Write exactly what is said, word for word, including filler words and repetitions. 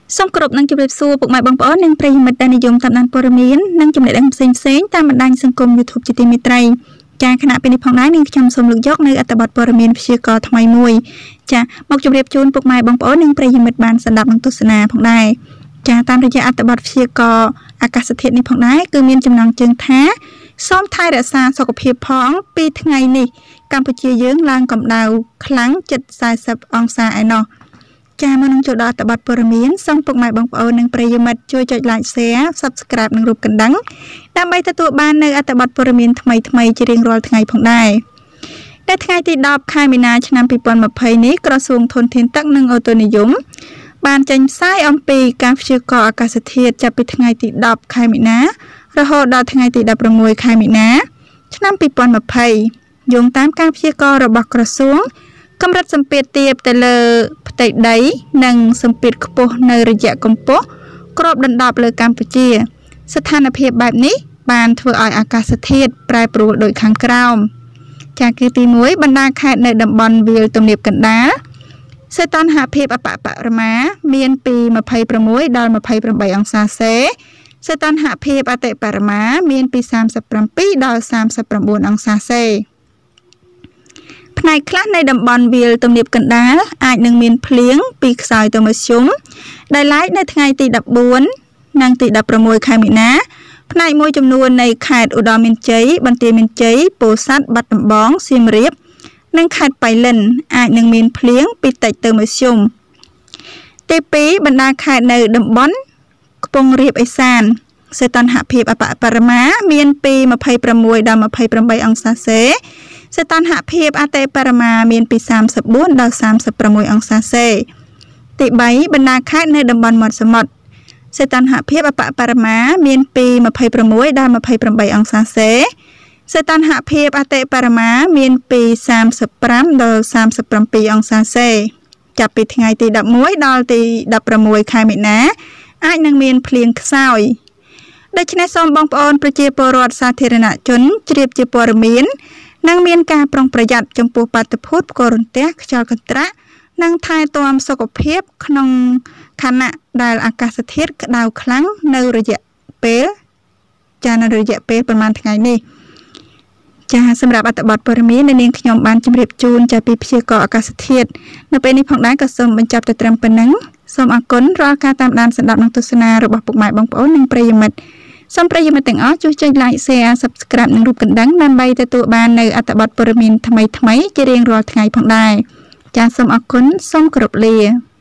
សូមគោរពនឹងជម្រាបសួរពុកម៉ែបងប្អូននិងប្រិយមិត្តដែលនិយមតាមដានព័ត៌មាននិងចំណេះដឹងផ្សេងៗតាមបណ្ដាញសង្គម YouTube ជាទីមេត្រីចាគណៈពេលនេះផងដែរនឹងខ្ញុំសូមលើកយកនៅអត្ថបទព័ត៌មានព្យាករណ៍ថ្មីមួយចាមកជម្រាបជូនពុកម៉ែបងប្អូននិងប្រិយមិត្តបានស្ដាប់និងទស្សនាផងដែរចាតាមរយៈអត្ថបទព្យាករណ៍អាកាសធាតុនេះផងដែរគឺមានចំណងជើងថាសូមថែរក្សាសុខភាពផងពីថ្ងៃនេះកម្ពុជាយើងឡើងកម្ដៅខ្លាំងជិតสี่สิบអង្សាឯណោះចាមកនឹងចូលដល់អត្ថបទព័ត៌មានសូមពុកម៉ែបងប្អូននិងប្រិយមិត្តជួយចុច Like Share Subscribe និងរូបកណ្ដឹងដើម្បីទទួលបាននៅអត្ថបទព័ត៌មានថ្មីៗជារៀងរាល់ថ្ងៃផងដែរនៅថ្ងៃទីដប់ខែមីនាឆ្នាំពីរពាន់ម្ភៃនេះក្រសួងធនធានទឹកនិងអូតូនិយមបានចេញផ្សាយអំពីការព្យាករណ៍អាកាសធាតុចាប់ពីថ្ងៃទីដប់ខែមីនារហូតដល់ថ្ងៃទីដប់ប្រាំមួយខែមីនាឆ្នាំពីរពាន់ម្ភៃយោងតាមការព្យាករណ៍របស់ក្រសួងកម្រិតសម្ពាធទាបទៅលើផ្ទៃដីនិងសម្ពាធខ្ពស់នៅរយៈកម្ពស់គ្របដណ្ដប់លើកម្ពុជាស្ថានភាពបែបនេះបានធ្វើឲ្យអាកាសធាតុប្រែប្រួលដូចខាងក្រោមចាគឺទីមួយបណ្ដាខេត្តនៅតំបន់វាលទំនាបកណ្ដាលសីតុណ្ហភាពអបបរមាមានពីម្ភៃប្រាំមួយដល់ម្ភៃប្រាំបីអង្សាសេសីតុណ្ហភាពអតិបរមាមានពីសាមសិបប្រាំពីរដល់សាមសិបប្រាំបួនអង្សាសេផ្នែកខ្លះនៃតំបន់វាលទំនាបកណ្ដាលអាចនឹងមានភ្លៀងពីខ្សោយទៅមធ្យមដែលឡែកនៅថ្ងៃទីដប់បួននិងទីដប់ប្រាំមួយខែមីនាផ្នែកមួយចំនួននៃខេត្តឧត្តរមានជ័យបន្ទាយមានជ័យពោធិ៍សាត់បាត់ដំបងសៀមរាបនិងខេត្តបៃលិនអាចនឹងមានភ្លៀងពីតិចទៅមធ្យមទីពីរបណ្ដាខេត្តនៅតំបន់ខ្ពង់រាបឦសានសីតុណ្ហភាពអបបរមាមានពីម្ភៃប្រាំមួយដល់ម្ភៃប្រាំបីអង្សាសេសីតុណ្ហភាពអតិបរមាមានពីសាមសិបបួនដល់សាមសិបប្រាំមួយអង្សាសេទីបីបណ្ដាខេត្តនៅតំបន់មាត់សមុទ្រសីតុណ្ហភាពអបបរមាមានពីម្ភៃប្រាំមួយដល់ម្ភៃប្រាំបីអង្សាសេសីតុណ្ហភាពអតិបរមាមានពីសាមសិបប្រាំដល់សាមសិបប្រាំពីរអង្សាសេចាប់ពីថ្ងៃទីដប់មួយដល់ទីដប់ប្រាំមួយខែមីនាអាចនឹងមានភ្លៀងខ្សោយដូច្នេះសូមបងប្អូនប្រជាពលរដ្ឋសាធារណជនជ្រាបជាព័ត៌មាននិងមានការប្រុងប្រយ័ត្នចំពោះបាតុភូតផ្គររន្ទះខ្យល់កន្ត្រាក់និងថែទាំសុខភាពក្នុងខណៈដែលអាកាសធាតុក្តៅខ្លាំងនៅរយៈពេលចានៅរយៈពេលប្រហែលថ្ងៃនេះចាសម្រាប់អត្ថបទព័ត៌មាននាងខ្ញុំបានជម្រាបជូនចាពីព្យាករណ៍អាកាសធាតុនៅពេលនេះផងដែរក៏សូមបញ្ចប់ទៅត្រឹមប៉ុណ្ណឹងសូមអរគុណរាល់ការតាមដានស្ដាប់និងទស្សនារបស់ពុកម៉ែបងប្អូននិងប្រិយមិត្តសូមប្រិយមិត្តទាំងអស់ជួយចុច Like Share Subscribe និងរូបកណ្ដឹងដើម្បីទទួលបាននៅអត្ថបទព័ត៌មានថ្មីៗជារៀងរាល់ថ្ងៃផងដែរចាសសូមអរគុណសូមគោរពលា